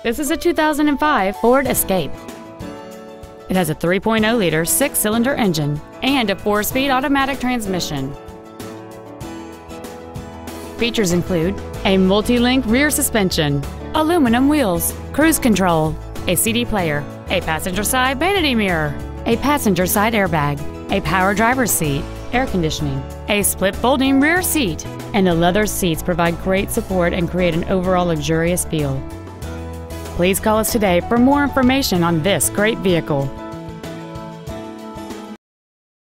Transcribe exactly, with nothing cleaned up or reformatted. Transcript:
This is a two thousand five Ford Escape. It has a three point oh liter six-cylinder engine and a four-speed automatic transmission. Features include a multi-link rear suspension, aluminum wheels, cruise control, a C D player, a passenger side vanity mirror, a passenger side airbag, a power driver's seat, air conditioning, a split folding rear seat, and the leather seats provide great support and create an overall luxurious feel. Please call us today for more information on this great vehicle.